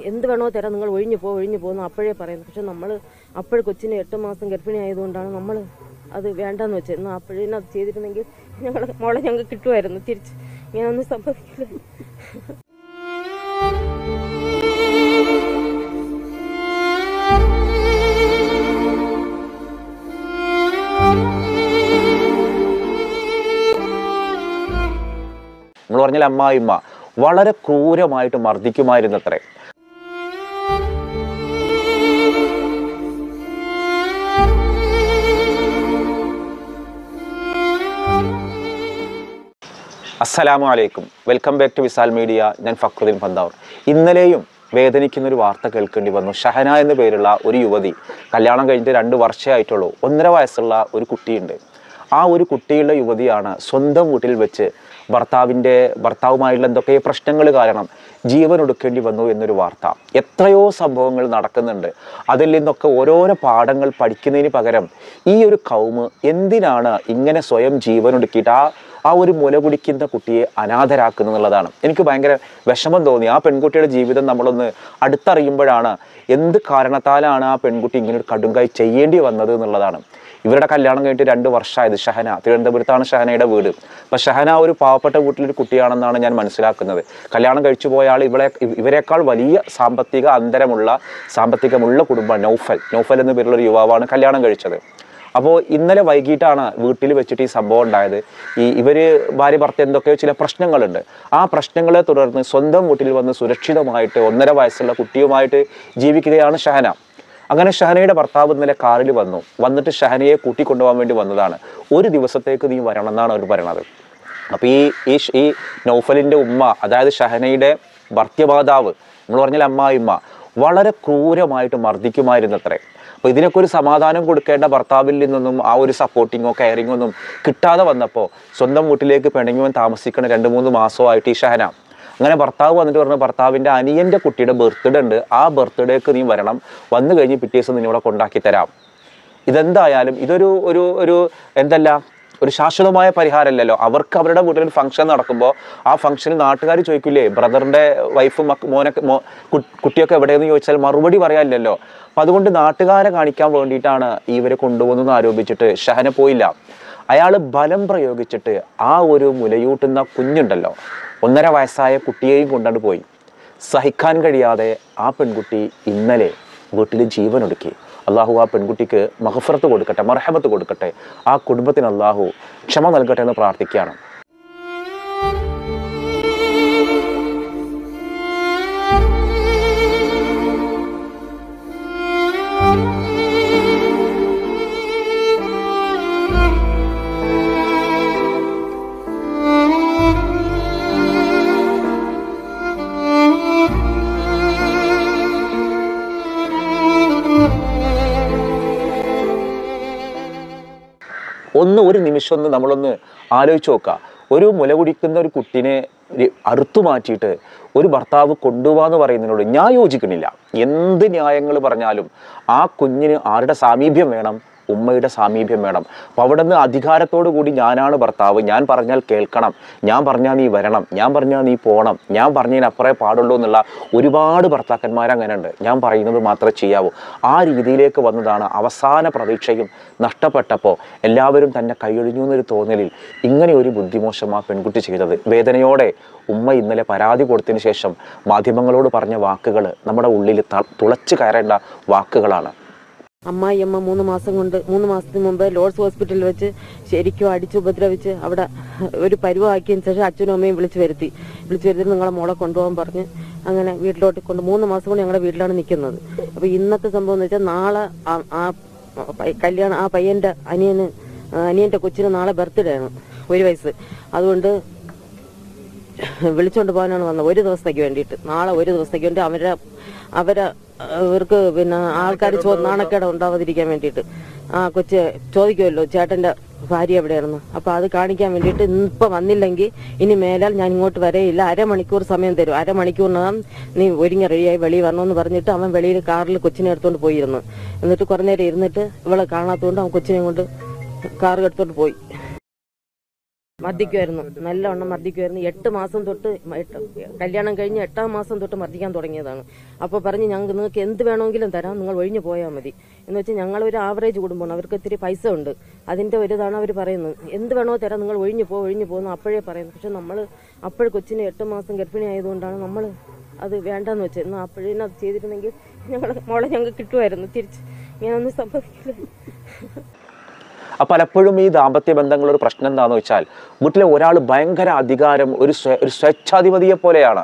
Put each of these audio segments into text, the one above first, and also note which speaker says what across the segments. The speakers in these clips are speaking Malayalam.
Speaker 1: എന്ത് വേണോ തരാം, നിങ്ങൾ ഒഴിഞ്ഞു പോകുന്നു അപ്പോഴേ പറയുന്നു. പക്ഷെ നമ്മൾ അപ്പോഴും കൊച്ചിന് 8 മാസം ഗർഭിണി ആയതുകൊണ്ടാണ് നമ്മൾ അത് വേണ്ടെന്ന് വെച്ചത്. എന്നാൽ അപ്പോഴേനും അത് ചെയ്തിരുന്നെങ്കിൽ മോളെ ഞങ്ങൾക്ക് കിട്ടുമായിരുന്നു തിരിച്ച്. ഇങ്ങനെയൊന്നും സംഭവിക്കില്ല.
Speaker 2: നമ്മൾ പറഞ്ഞാൽ അമ്മായിമ്മ വളരെ ക്രൂരമായിട്ട് മർദ്ദിക്കുമായിരുന്നത്രേ. അസ്സലാമു അലൈക്കും, welcome back to Visal media. ഞാൻ ഫക്രുദ്ദീൻ പന്താവൂർ. ഇന്നലെയും വേദനിക്കുന്നൊരു വാർത്ത കേൾക്കേണ്ടി വന്നു. ഷഹന എന്ന പേരുള്ള ഒരു യുവതി, കല്യാണം കഴിഞ്ഞിട്ട് 2 വർഷമായിട്ടുള്ളൂ. 1.5 വയസ്സുള്ള ഒരു കുട്ടിയുണ്ട്. ആ ഒരു കുട്ടിയുള്ള യുവതിയാണ് സ്വന്തം വീട്ടിൽ വെച്ച് ഭർത്താവുമായിട്ടുള്ള എന്തൊക്കെ പ്രശ്നങ്ങൾ കാരണം ജീവൻ ഒടുക്കേണ്ടി വന്നു എന്നൊരു വാർത്ത. എത്രയോ സംഭവങ്ങൾ നടക്കുന്നുണ്ട്. അതിൽ നിന്നൊക്കെ ഓരോരോ പാഠങ്ങൾ പഠിക്കുന്നതിന് പകരം ഈ ഒരു കൗമ് എന്തിനാണ് ഇങ്ങനെ സ്വയം ജീവൻ ഒടുക്കിയിട്ട് ആ ഒരു മുല കുടിക്കുന്ന കുട്ടിയെ അനാഥരാക്കുന്നു എന്നുള്ളതാണ് എനിക്ക് ഭയങ്കര വിഷമം തോന്നി. ആ പെൺകുട്ടിയുടെ ജീവിതം നമ്മളൊന്ന് അടുത്തറിയുമ്പോഴാണ് എന്ത് കാരണത്താലാണ് ആ പെൺകുട്ടി ഇങ്ങനെ ഒരു കടുങ്കായി ചെയ്യേണ്ടി വന്നത് എന്നുള്ളതാണ്. ഇവരുടെ കല്യാണം കഴിഞ്ഞിട്ട് 2 വർഷമായത്. ഷഹന, തിരുവനന്തപുരത്താണ് ഷഹനയുടെ വീട്. അപ്പം ഷഹന ഒരു പാവപ്പെട്ട വീട്ടിലൊരു കുട്ടിയാണെന്നാണ് ഞാൻ മനസ്സിലാക്കുന്നത്. കല്യാണം കഴിച്ചു പോയ ആൾ ഇവരെക്കാൾ വലിയ സാമ്പത്തികമുള്ള കുടുംബമാണ്. നൗഫൽ എന്ന പേരുള്ളൊരു യുവാവാണ് കല്യാണം കഴിച്ചത്. അപ്പോൾ ഇന്നലെ വൈകിട്ടാണ് വീട്ടിൽ വെച്ചിട്ട് ഈ സംഭവം ഉണ്ടായത്. ഇവർ ഭാര്യ ഭർത്താവ് എന്തൊക്കെയോ ചില പ്രശ്നങ്ങളുണ്ട്. ആ പ്രശ്നങ്ങളെ തുടർന്ന് സ്വന്തം വീട്ടിൽ വന്ന് സുരക്ഷിതമായിട്ട് 1.5 വയസ്സുള്ള കുട്ടിയുമായിട്ട് ജീവിക്കുകയാണ് ഷഹന. അങ്ങനെ ഷഹനയുടെ ഭർത്താവ് ഇന്നലെ കാറിൽ വന്നിട്ട് ഷഹനയെ കൂട്ടിക്കൊണ്ടുപോകാൻ വേണ്ടി വന്നതാണ്. 1 ദിവസത്തേക്ക് നീ വരണം എന്നാണ് അവർ പറയണത്. അപ്പോൾ ഈ നൗഫലിൻ്റെ ഉമ്മ, അതായത് ഷഹനയുടെ ഭർത്തൃമാതാവ്, നമ്മൾ പറഞ്ഞാൽ അമ്മായിമ്മ, വളരെ ക്രൂരമായിട്ട് മർദ്ദിക്കുമായിരുന്നത്രേ. അപ്പോൾ ഇതിനൊക്കെ ഒരു സമാധാനം കൊടുക്കേണ്ട ഭർത്താവിൽ നിന്നൊന്നും ആ ഒരു സപ്പോർട്ടിങ്ങോ കെയറിങ്ങോ ഒന്നും കിട്ടാതെ വന്നപ്പോൾ സ്വന്തം വീട്ടിലേക്ക് പിണങ്ങുവാൻ താമസിക്കണ 2-3 മാസമായിട്ട് ഈ ഷഹന. അങ്ങനെ ഭർത്താവ് വന്നിട്ട് പറഞ്ഞു, ഭർത്താവിൻ്റെ അനിയൻ്റെ കുട്ടിയുടെ ബർത്ത്ഡേ ഉണ്ട്, ആ ബർത്ത്ഡേക്ക് നീ വരണം, വന്നു കഴിഞ്ഞ് പിറ്റേ ദിവസം നിന്നെ ഇവിടെ കൊണ്ടാക്കി തരാം. ഇതെന്തായാലും ഇതൊരു ഒരു ഒരു ഒരു ശാശ്വതമായ പരിഹാരമല്ലല്ലോ. അവർക്ക് അവരുടെ വീട്ടിലൊരു ഫംഗ്ഷൻ നടക്കുമ്പോൾ ആ ഫംഗ്ഷനിൽ നാട്ടുകാർ ചോദിക്കില്ലേ, ബ്രദറിൻ്റെ വൈഫും കുട്ടിയൊക്കെ എവിടെയെന്ന് ചോദിച്ചാൽ മറുപടി പറയാനില്ലല്ലോ. അപ്പം അതുകൊണ്ട് നാട്ടുകാരെ കാണിക്കാൻ വേണ്ടിയിട്ടാണ് ഇവരെ കൊണ്ടുപോകുന്നതെന്ന് ആരോപിച്ചിട്ട് ഷഹന പോയില്ല. അയാൾ ബലം പ്രയോഗിച്ചിട്ട് ആ ഒരു മുലയൂട്ടുന്ന കുഞ്ഞുണ്ടല്ലോ, 1.5 വയസ്സായ കുട്ടിയെയും കൊണ്ടാണ് പോയി. സഹിക്കാൻ കഴിയാതെ ആ പെൺകുട്ടി ഇന്നലെ വീട്ടിൽ ജീവനൊടുക്കി. അള്ളാഹു ആ പെൺകുട്ടിക്ക് മഗ്ഫിറത്ത് കൊടുക്കട്ടെ, മർഹമത്ത് കൊടുക്കട്ടെ. ആ കുടുംബത്തിന് അള്ളാഹു ക്ഷമ നൽകട്ടെ എന്ന് പ്രാർത്ഥിക്കുകയാണ്. ഒരു നിമിഷം നമ്മളൊന്ന് ആലോചിച്ച് നോക്കുക. ഒരു മുല കുടിക്കുന്ന ഒരു കുട്ടിനെ അറുത്തു മാറ്റിയിട്ട് ഒരു ഭർത്താവ് കൊണ്ടുപോകാന്ന് പറയുന്നതിനോട് ഞാൻ യോജിക്കുന്നില്ല. എന്ത് ന്യായങ്ങൾ പറഞ്ഞാലും ആ കുഞ്ഞിന് ആരുടെ സാമീപ്യം വേണം? ഉമ്മയുടെ സാമീപ്യം വേണം. അപ്പോൾ അവിടെ നിന്ന് അധികാരത്തോടു കൂടി ഞാനാണ് ഭർത്താവ്, ഞാൻ പറഞ്ഞാൽ കേൾക്കണം, ഞാൻ പറഞ്ഞാൽ നീ വരണം, ഞാൻ പറഞ്ഞാൽ നീ പോകണം, ഞാൻ പറഞ്ഞതിനപ്പുറേ പാടുള്ളൂ എന്നുള്ള ഒരുപാട് ഭർത്താക്കന്മാർ അങ്ങനെ ഉണ്ട്. ഞാൻ പറയുന്നത് മാത്രമേ ചെയ്യാവൂ. ആ രീതിയിലേക്ക് വന്നതാണ്. അവസാന പ്രതീക്ഷയും നഷ്ടപ്പെട്ടപ്പോൾ എല്ലാവരും തന്നെ കൈയൊഴിഞ്ഞു എന്നൊരു തോന്നലിൽ ഇങ്ങനെ ഒരു ബുദ്ധിമോശം ആ പെൺകുട്ടി ചെയ്തത്. വേദനയോടെ ഉമ്മ ഇന്നലെ പരാതി കൊടുത്തതിന് ശേഷം മാധ്യമങ്ങളോട് പറഞ്ഞ വാക്കുകൾ നമ്മുടെ ഉള്ളിൽ തുളച്ചു കയറേണ്ട വാക്കുകളാണ്.
Speaker 1: അമ്മായിയമ്മ 3 മാസത്തിന് മുമ്പ് ലോർഡ്സ് ഹോസ്പിറ്റലിൽ വെച്ച് ശരിക്കും അടിച്ചുപദ്രവിച്ച് അവിടെ ഒരു പരുവാക്കിയതിന് ശേഷം അച്ഛനും അമ്മയും വിളിച്ചു വരുത്തി നിങ്ങളെ മോളെ കൊണ്ടുപോകാൻ പറഞ്ഞ് അങ്ങനെ വീട്ടിലോട്ട് 3 മാസം കൊണ്ട് ഞങ്ങളുടെ വീട്ടിലാണ് നിൽക്കുന്നത്. അപ്പോൾ ഇന്നത്തെ സംഭവം എന്ന് വെച്ചാൽ നാളെ കല്യാണം, ആ പയ്യൻ്റെ അനിയൻ്റെ കൊച്ചിന് നാളെ ബർത്ത്ഡേ ആണ്, 1 വയസ്സ്. അതുകൊണ്ട് വിളിച്ചുകൊണ്ട് പോകാനാണ് വന്നത് 1 ദിവസത്തേക്ക് വേണ്ടിയിട്ട്. നാളെ 1 ദിവസത്തേക്ക് വേണ്ടി അവർക്ക് പിന്നെ ആൾക്കാർ നാണക്കേട ഉണ്ടാവാതിരിക്കാൻ വേണ്ടിയിട്ട് ആ കൊച്ച് ചോദിക്കുമല്ലോ ചേട്ടൻ്റെ ഭാര്യ എവിടെയായിരുന്നു. അപ്പോൾ അത് കാണിക്കാൻ വേണ്ടിയിട്ട് ഇപ്പം വന്നില്ലെങ്കിൽ ഇനി മേലാൽ ഞാൻ ഇങ്ങോട്ട് വരയില്ല, 1/2 മണിക്കൂർ സമയം തരും, 1/2 മണിക്കൂറിനകം നീ ഒരുങ്ങി റെഡിയായി വെളിയിൽ വരണമെന്ന് പറഞ്ഞിട്ട് അവൻ വെളിയിൽ കാറിൽ കൊച്ചിനെ എടുത്തുകൊണ്ട് പോയിരുന്നു. എന്നിട്ട് കുറേ നേരം ഇരുന്നിട്ട് ഇവളെ കാണാത്തതുകൊണ്ട് അവൻ കൊച്ചിനെ കൊണ്ട് കാർ എടുത്തോണ്ട് പോയി. മർദ്ദിക്കുമായിരുന്നു, നല്ലവണ്ണം മർദ്ദിക്കുമായിരുന്നു. 8 മാസം തൊട്ട് കല്യാണം കഴിഞ്ഞ് 8ാം മാസം തൊട്ട് മർദ്ദിക്കാൻ തുടങ്ങിയതാണ്. അപ്പോൾ പറഞ്ഞ് നിങ്ങൾക്ക് എന്ത് വേണമെങ്കിലും തരാം, നിങ്ങൾ ഒഴിഞ്ഞു പോയാൽ മതി എന്ന് വെച്ചാൽ ഞങ്ങളൊരു ആവറേജ് കുടുംബമാണ്, അവർക്ക് ഇത്തിരി പൈസ ഉണ്ട്, അതിൻ്റെ ഒരു ഇതാണ് അവർ പറയുന്നത്. എന്ത് വേണോ തരാം, നിങ്ങൾ ഒഴിഞ്ഞു പോകുന്നു അപ്പോഴേ പറയുന്നു. പക്ഷെ നമ്മൾ കൊച്ചിന് 8 മാസം ഗർഭിണി ആയതുകൊണ്ടാണ് നമ്മൾ അത് വേണ്ടെന്ന് വെച്ചത്. എന്നാൽ അപ്പോഴേനും അത് ചെയ്തിരുന്നെങ്കിൽ മോളെ ഞങ്ങൾക്ക് കിട്ടുമായിരുന്നു തിരിച്ച്. ഇങ്ങനെയൊന്നും സംഭവിക്കില്ല.
Speaker 2: പലപ്പോഴും ഈ ദാമ്പത്യ ബന്ധങ്ങളൊരു പ്രശ്നം എന്താണെന്ന് വെച്ചാൽ വീട്ടിലെ ഒരാൾ ഭയങ്കര അധികാരം, ഒരു സ്വേച്ഛാധിപതിയെ പോലെയാണ്.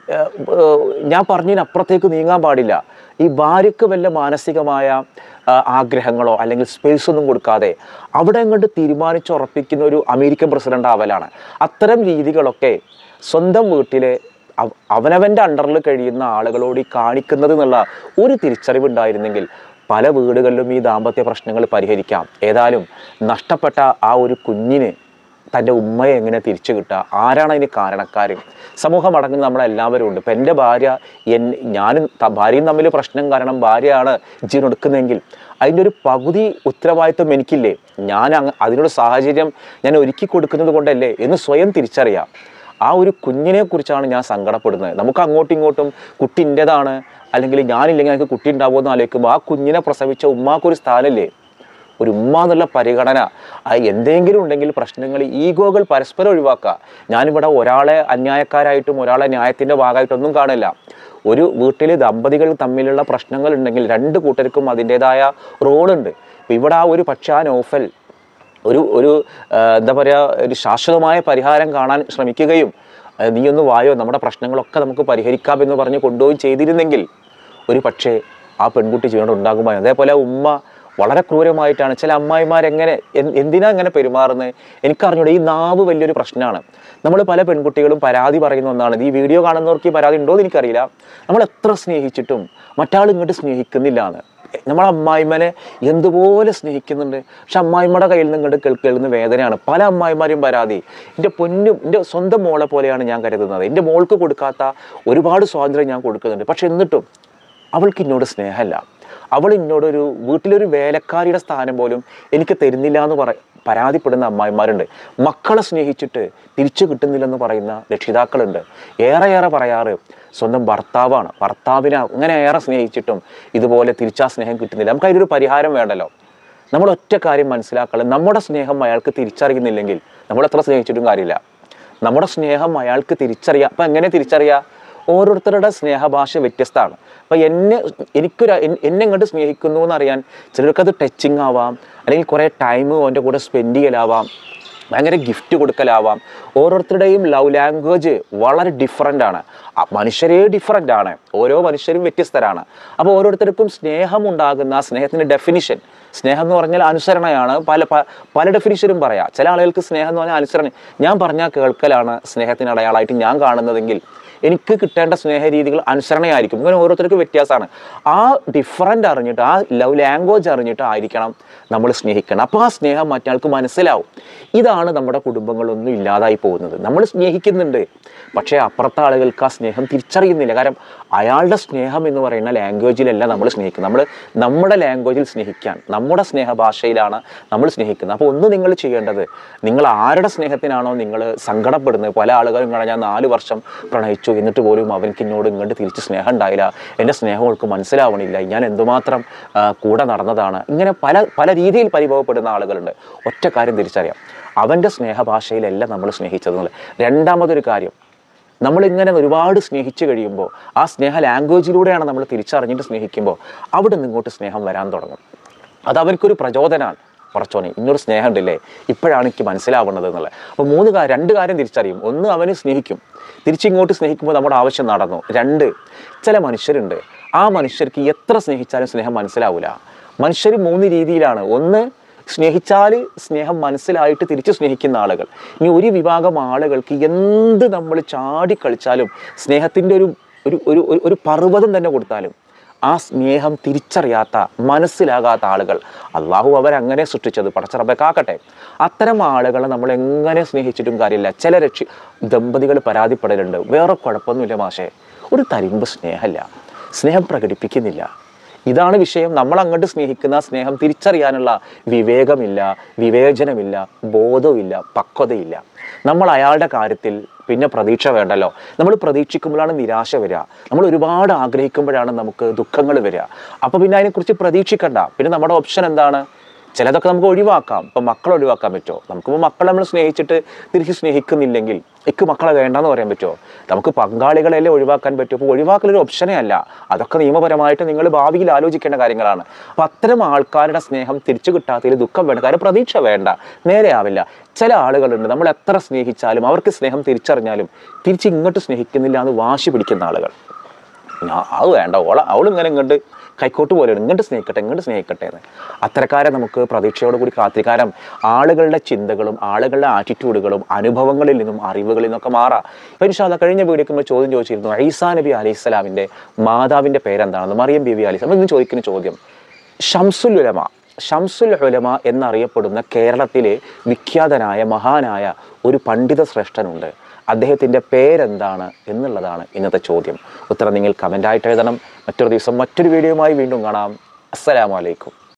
Speaker 2: ഞാൻ പറഞ്ഞതിനപ്പുറത്തേക്ക് നീങ്ങാൻ പാടില്ല. ഈ ഭാര്യയ്ക്ക് വല്ല മാനസികമായ ആഗ്രഹങ്ങളോ അല്ലെങ്കിൽ സ്പേസ് ഒന്നും കൊടുക്കാതെ അവിടെ അങ്ങോട്ട് തീരുമാനിച്ചുറപ്പിക്കുന്ന ഒരു അമേരിക്കൻ പ്രസിഡന്റ് ആവലാണ്. അത്തരം രീതികളൊക്കെ സ്വന്തം വീട്ടിലെ അവനവൻ്റെ അണ്ടറിൽ കഴിയുന്ന ആളുകളോട് കാണിക്കുന്നത് എന്നുള്ള ഒരു തിരിച്ചറിവുണ്ടായിരുന്നെങ്കിൽ പല വീടുകളിലും ഈ ദാമ്പത്യ പ്രശ്നങ്ങൾ പരിഹരിക്കാം. ഏതായാലും നഷ്ടപ്പെട്ട ആ ഒരു കുഞ്ഞിന് തൻ്റെ ഉമ്മയെ എങ്ങനെ തിരിച്ചു കിട്ടുക, ആരാണ് അതിന് കാരണക്കാർ? സമൂഹം അടങ്ങുന്ന നമ്മളെല്ലാവരും ഉണ്ട്. ഇപ്പം എൻ്റെ ഭാര്യ ഞാനും ഭാര്യയും തമ്മിൽ പ്രശ്നം കാരണം ഭാര്യയാണ് ജീവനെടുക്കുന്നതെങ്കിൽ അതിൻ്റെ ഒരു പകുതി ഉത്തരവാദിത്വം എനിക്കില്ലേ? ഞാൻ അതിനൊരു സാഹചര്യം ഞാൻ ഒരുക്കി കൊടുക്കുന്നത് കൊണ്ടല്ലേ എന്ന് സ്വയം തിരിച്ചറിയാം. ആ ഒരു കുഞ്ഞിനെ കുറിച്ചാണ് ഞാൻ സങ്കടപ്പെടുന്നത്. നമുക്ക് അങ്ങോട്ടും ഇങ്ങോട്ടും കുട്ടി എൻ്റെതാണ് അല്ലെങ്കിൽ ഞാനില്ലെങ്കിൽ എനിക്ക് കുട്ടി ഉണ്ടാവുമെന്ന് ആലോചിക്കുമ്പോൾ ആ കുഞ്ഞിനെ പ്രസവിച്ച ഉമ്മാക്കൊരു സ്ഥാനമല്ലേ? ഒരു ഉമ്മ എന്നുള്ള പരിഗണന എന്തെങ്കിലും ഉണ്ടെങ്കിൽ പ്രശ്നങ്ങൾ, ഈഗോകൾ പരസ്പരം ഒഴിവാക്കുക. ഞാനിവിടെ ഒരാളെ അന്യായക്കാരായിട്ടും ഒരാളെ ന്യായത്തിൻ്റെ ഭാഗമായിട്ടൊന്നും കാണില്ല. ഒരു വീട്ടിൽ ദമ്പതികൾ തമ്മിലുള്ള പ്രശ്നങ്ങൾ ഉണ്ടെങ്കിൽ രണ്ട് കൂട്ടർക്കും അതിൻ്റെതായ റോളുണ്ട്. ഇവിടെ ആ നോഫൽ ഒരു എന്താ പറയുക, ഒരു ശാശ്വതമായ പരിഹാരം കാണാൻ ശ്രമിക്കുകയും നീയൊന്ന് വായോ നമ്മുടെ പ്രശ്നങ്ങളൊക്കെ നമുക്ക് പരിഹരിക്കാമെന്ന് പറഞ്ഞ് കൊണ്ടുപോയി ചെയ്തിരുന്നെങ്കിൽ ഒരു പക്ഷേ ആ പെൺകുട്ടി ജീവനോട് ഉണ്ടാകുമായി. അതേപോലെ ഉമ്മ വളരെ ക്രൂരമായിട്ടാണ് ചില അമ്മായിമാരെങ്ങനെ എന്തിനാ ഇങ്ങനെ പെരുമാറുന്നത് എനിക്കറിഞ്ഞൂടെ. ഈ നാവ് വലിയൊരു പ്രശ്നമാണ്. നമ്മൾ പല പെൺകുട്ടികളും പരാതി പറയുന്ന ഒന്നാണ്. ഈ വീഡിയോ കാണുന്നവർക്ക് ഈ പരാതി ഉണ്ടോ എന്ന് എനിക്കറിയില്ല. നമ്മൾ എത്ര സ്നേഹിച്ചിട്ടും മറ്റാൾ ഇങ്ങോട്ട് സ്നേഹിക്കുന്നില്ല എന്ന്. നമ്മളെ അമ്മായിമ്മനെ എന്തുപോലെ സ്നേഹിക്കുന്നുണ്ട്, പക്ഷെ അമ്മായിമ്മയുടെ കയ്യിൽ നിന്ന് ഇങ്ങോട്ട് കേൾക്കുന്ന വേദനയാണ്. പല അമ്മായിമാരും പരാതി, എൻ്റെ സ്വന്തം മോളെ പോലെയാണ് ഞാൻ കരുതുന്നത്, എൻ്റെ മോൾക്ക് കൊടുക്കാത്ത ഒരുപാട് സ്വാതന്ത്ര്യം ഞാൻ കൊടുക്കുന്നുണ്ട്, പക്ഷെ എന്നിട്ടും അവൾക്ക് എന്നോട് സ്നേഹമല്ല, അവൾ എന്നോടൊരു വീട്ടിലൊരു വേലക്കാരിയുടെ സ്ഥാനം പോലും എനിക്ക് തരുന്നില്ല എന്ന് പരാതിപ്പെടുന്ന അമ്മായിമാരുണ്ട്. മക്കളെ സ്നേഹിച്ചിട്ട് തിരിച്ചു കിട്ടുന്നില്ലെന്ന് പറയുന്ന രക്ഷിതാക്കളുണ്ട്. ഏറെ പറയാറ് സ്വന്തം ഭർത്താവാണ്. ഭർത്താവിനെ അങ്ങനെ ഏറെ സ്നേഹിച്ചിട്ടും ഇതുപോലെ തിരിച്ചാ സ്നേഹം കിട്ടുന്നില്ല. നമുക്ക് അതിനൊരു പരിഹാരം വേണ്ടല്ലോ. നമ്മൾ ഒറ്റ കാര്യം മനസ്സിലാക്കണം, നമ്മുടെ സ്നേഹം അയാൾക്ക് തിരിച്ചറിയുന്നില്ലെങ്കിൽ നമ്മൾ എത്ര സ്നേഹിച്ചിട്ടും കാര്യമില്ല. നമ്മുടെ സ്നേഹം അയാൾക്ക് തിരിച്ചറിയാം. അപ്പം എങ്ങനെ തിരിച്ചറിയാം? ഓരോരുത്തരുടെ സ്നേഹഭാഷ വ്യത്യസ്തമാണ്. അപ്പം എന്നെ ഇങ്ങോട്ട് സ്നേഹിക്കുന്നു എന്നറിയാൻ ചിലർക്കത് ടച്ചിങ് ആവാം, അല്ലെങ്കിൽ കുറേ ടൈം അവൻ്റെ കൂടെ സ്പെൻഡ് ചെയ്യലാവാം, ഭയങ്കര ഗിഫ്റ്റ് കൊടുക്കലാവാം. ഓരോരുത്തരുടെയും ലവ് ലാംഗ്വേജ് വളരെ ഡിഫറൻ്റാണ്. മനുഷ്യരേ ഡിഫറൻ്റാണ്. ഓരോ മനുഷ്യരും വ്യത്യസ്തരാണ്. അപ്പോൾ ഓരോരുത്തർക്കും സ്നേഹമുണ്ടാകുന്ന സ്നേഹത്തിൻ്റെ ഡെഫിനിഷൻ, സ്നേഹം എന്ന് പറഞ്ഞാൽ അനുസരണയാണ്. പല ഡെഫിനിഷനും പറയാം. ചില ആളുകൾക്ക് സ്നേഹം എന്ന് പറഞ്ഞാൽ അനുസരണ, ഞാൻ പറഞ്ഞാൽ കേൾക്കലാണ് സ്നേഹത്തിന് അടയാളമായിട്ട് ഞാൻ കാണുന്നതെങ്കിൽ എനിക്ക് കിട്ടേണ്ട സ്നേഹരീതികൾ അനുസരണയായിരിക്കും. ഇങ്ങനെ ഓരോരുത്തർക്കും വ്യത്യാസമാണ്. ആ ഡിഫറൻ്റ് അറിഞ്ഞിട്ട്, ആ ലവ് ലാംഗ്വേജ് അറിഞ്ഞിട്ട് ആയിരിക്കണം നമ്മൾ സ്നേഹിക്കണം. അപ്പോൾ ആ സ്നേഹം മറ്റയാൾക്ക് മനസ്സിലാവും. ഇതാണ് നമ്മുടെ കുടുംബങ്ങളൊന്നും ഇല്ലാതായി പോകുന്നത്. നമ്മൾ സ്നേഹിക്കുന്നുണ്ട്, പക്ഷേ അപ്പുറത്തെ ആളുകൾക്ക് ആ സ്നേഹം തിരിച്ചറിയുന്നില്ല. കാരണം അയാളുടെ സ്നേഹം എന്ന് പറയുന്ന ലാംഗ്വേജിലല്ല നമ്മൾ സ്നേഹിക്കുന്നത്. നമ്മൾ നമ്മുടെ ലാംഗ്വേജിൽ സ്നേഹിക്കാൻ, നമ്മുടെ സ്നേഹഭാഷയിലാണ് നമ്മൾ സ്നേഹിക്കുന്നത്. അപ്പോൾ ഒന്ന് നിങ്ങൾ ചെയ്യേണ്ടത്, നിങ്ങൾ ആരുടെ സ്നേഹത്തിനാണോ നിങ്ങൾ സങ്കടപ്പെടുന്നത്, പല ആളുകളും കാണാൻ ഞാൻ 4 വർഷം പ്രണയിച്ചു എന്നിട്ട് പോലും അവർക്ക് എന്നോട് ഇങ്ങോട്ട് തിരിച്ച് സ്നേഹം ഉണ്ടായില്ല, എൻ്റെ സ്നേഹം അവൾക്ക് മനസ്സിലാവണില്ല, ഞാൻ എന്തുമാത്രം കൂടെ നടന്നതാണ്, ഇങ്ങനെ പല രീതിയിൽ പരിഭവപ്പെടുന്ന ആളുകളുണ്ട്. ഒറ്റ കാര്യം തിരിച്ചറിയാം, അവൻ്റെ സ്നേഹഭാഷയിലല്ല നമ്മൾ സ്നേഹിച്ചതെന്നുള്ളത്. രണ്ടാമതൊരു കാര്യം, നമ്മളിങ്ങനെ ഒരുപാട് സ്നേഹിച്ച് കഴിയുമ്പോൾ ആ സ്നേഹ ലാംഗ്വേജിലൂടെയാണ് നമ്മൾ തിരിച്ചറിഞ്ഞിട്ട് സ്നേഹിക്കുമ്പോൾ അവിടെ നിന്ന് ഇങ്ങോട്ട് സ്നേഹം വരാൻ തുടങ്ങും. അത് അവർക്കൊരു പ്രചോദനമാണ്. കുറച്ചോനെ ഇന്നൊരു സ്നേഹം ഉണ്ടല്ലേ, ഇപ്പോഴാണ് എനിക്ക് മനസ്സിലാവുന്നത് എന്നുള്ളത്. അപ്പോൾ 2 കാര്യം തിരിച്ചറിയും. ഒന്ന്, അവന് സ്നേഹിക്കും, തിരിച്ചിങ്ങോട്ട് സ്നേഹിക്കുമ്പോൾ നമ്മുടെ ആവശ്യം നടന്നു. 2, ചില മനുഷ്യരുണ്ട്, ആ മനുഷ്യർക്ക് എത്ര സ്നേഹിച്ചാലും സ്നേഹം മനസ്സിലാവില്ല. മനുഷ്യർ 3 രീതിയിലാണ്. ഒന്ന്, സ്നേഹിച്ചാൽ സ്നേഹം മനസ്സിലായിട്ട് തിരിച്ച് സ്നേഹിക്കുന്ന ആളുകൾ. ഇനി ഒരു വിഭാഗം ആളുകൾക്ക് എന്ത് നമ്മൾ ചാടിക്കളിച്ചാലും സ്നേഹത്തിൻ്റെ ഒരു പർവ്വതം തന്നെ കൊടുത്താലും ആ സ്നേഹം തിരിച്ചറിയാത്ത, മനസ്സിലാകാത്ത ആളുകൾ. അള്ളാഹു അവരങ്ങനെ സൃഷ്ടിച്ചത്, പടച്ചറബെ കാക്കട്ടെ. അത്തരം ആളുകളെ നമ്മൾ എങ്ങനെ സ്നേഹിച്ചിട്ടും കാര്യമില്ല. ചില ദമ്പതികൾ പരാതിപ്പെടലുണ്ട്, വേറെ കുഴപ്പമൊന്നുമില്ല മാഷേ, ഒരു തരിമ്പ് സ്നേഹമില്ല, സ്നേഹം പ്രകടിപ്പിക്കുന്നില്ല. ഇതാണ് വിഷയം. നമ്മൾ അങ്ങോട്ട് സ്നേഹിക്കുന്ന സ്നേഹം തിരിച്ചറിയാനുള്ള വിവേകമില്ല, വിവേചനമില്ല, ബോധമില്ല, പക്വതയില്ല. നമ്മൾ അയാളുടെ കാര്യത്തിൽ പിന്നെ പ്രതീക്ഷ വേണ്ടല്ലോ. നമ്മൾ പ്രതീക്ഷിക്കുമ്പോഴാണ് നിരാശ വരിക. നമ്മൾ ഒരുപാട് ആഗ്രഹിക്കുമ്പോഴാണ് നമുക്ക് ദുഃഖങ്ങൾ വരിക. അപ്പോൾ പിന്നെ അതിനെക്കുറിച്ച് പ്രതീക്ഷിക്കണ്ട. പിന്നെ നമ്മുടെ ഓപ്ഷൻ എന്താണ്? ചിലതൊക്കെ നമുക്ക് ഒഴിവാക്കാം. ഇപ്പം മക്കളെ ഒഴിവാക്കാൻ പറ്റുമോ? നമുക്കിപ്പോൾ മക്കളെ നമ്മൾ സ്നേഹിച്ചിട്ട് തിരിച്ച് സ്നേഹിക്കുന്നില്ലെങ്കിൽ എനിക്ക് മക്കളെ വേണ്ടെന്ന് പറയാൻ പറ്റുമോ? നമുക്ക് പങ്കാളികളെല്ലാം ഒഴിവാക്കാൻ പറ്റുമോ? അപ്പോൾ ഒഴിവാക്കലൊരു ഓപ്ഷനേ അല്ല. അതൊക്കെ നിയമപരമായിട്ട് നിങ്ങൾ ഭാവിയിൽ ആലോചിക്കേണ്ട കാര്യങ്ങളാണ്. അപ്പോൾ അത്തരം ആൾക്കാരുടെ സ്നേഹം തിരിച്ചു കിട്ടാത്തതിൽ ദുഃഖം വേണ്ട, കാര്യം പ്രതീക്ഷ വേണ്ട, നേരെയാവില്ല. ചില ആളുകളുണ്ട്, നമ്മൾ എത്ര സ്നേഹിച്ചാലും അവർക്ക് സ്നേഹം തിരിച്ചറിഞ്ഞാലും തിരിച്ച് ഇങ്ങോട്ട് സ്നേഹിക്കുന്നില്ല എന്ന് വാശി പിടിക്കുന്ന ആളുകൾ. അത് വേണ്ട, അവളിങ്ങനെ ഇങ്ങോട്ട് കൈക്കോട്ട് പോലെയാണ്, ഇങ്ങോട്ട് സ്നേഹിക്കട്ടെ എന്ന്. അത്തരക്കാരെ നമുക്ക് പ്രതീക്ഷയോട് കൂടി കാത്തിരിക്കാനും ആളുകളുടെ ചിന്തകളും ആളുകളുടെ ആറ്റിറ്റ്യൂഡുകളും അനുഭവങ്ങളിൽ നിന്നും അറിവുകളിൽ നിന്നൊക്കെ മാറാം. ഇപ്പം ഇൻഷാ അല്ലാഹ് കഴിഞ്ഞ വീഡിയോക്ക് നമ്മൾ ചോദ്യം ചോദിച്ചിരുന്നു, ഈസാ നബി അലൈഹിസ്സലാമിൻ്റെ മാതാവിൻ്റെ പേരെന്താണെന്ന്. മറിയം ബീവി അലൈഹിസ്സലാം. ഇന്ന് ചോദിക്കുന്ന ചോദ്യം, ഷംസുൽ ഉലമ എന്നറിയപ്പെടുന്ന കേരളത്തിലെ വിഖ്യാതനായ മഹാനായ ഒരു പണ്ഡിത ശ്രേഷ്ഠനുണ്ട്, അദ്ദേഹത്തിൻ്റെ പേരെന്താണ് എന്നുള്ളതാണ് ഇന്നത്തെ ചോദ്യം. ഉത്തരം നിങ്ങൾ കമൻ്റായിട്ട് എഴുതണം. മറ്റൊരു ദിവസം മറ്റൊരു വീഡിയോയുമായി വീണ്ടും കാണാം. അസ്സലാമു അലൈക്കും.